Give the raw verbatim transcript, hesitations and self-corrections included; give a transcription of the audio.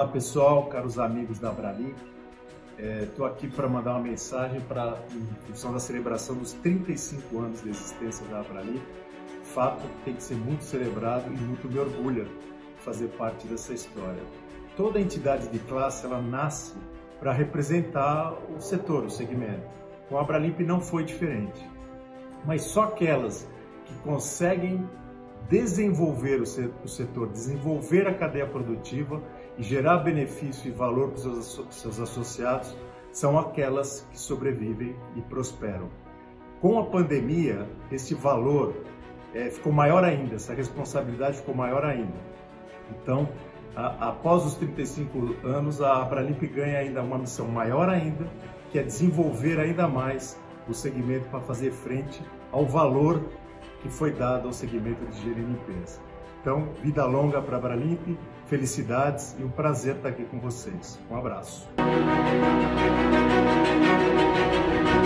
Olá pessoal, caros amigos da Abralimp, estou é, aqui para mandar uma mensagem para em função da celebração dos trinta e cinco anos de existência da Abralimp, fato que tem que ser muito celebrado e muito me orgulha fazer parte dessa história. Toda entidade de classe ela nasce para representar o setor, o segmento. Com a Abralimp não foi diferente, mas só aquelas que conseguem desenvolver o setor, desenvolver a cadeia produtiva e gerar benefício e valor para os seus associados são aquelas que sobrevivem e prosperam. Com a pandemia, esse valor é, ficou maior ainda, essa responsabilidade ficou maior ainda. Então, a, após os trinta e cinco anos, a Abralimp ganha ainda uma missão maior ainda, que é desenvolver ainda mais o segmento para fazer frente ao valor que foi dado ao segmento de higiene e limpeza. Então, vida longa para a Abralimp, felicidades e um prazer estar aqui com vocês. Um abraço.